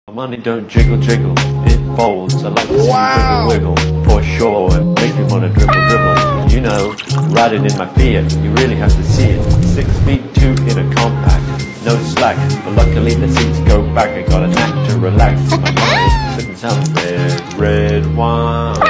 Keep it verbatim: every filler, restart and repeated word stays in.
Money don't jiggle jiggle, it folds. I like to see Wow. you wiggle wiggle, for sure. It makes me wanna dribble dribble. You know, riding in my Fiat, you really have to see it. Six feet two in a compact, no slack. But luckily the seats go back. I got a knack to relax my mind, sipping some red, red wine.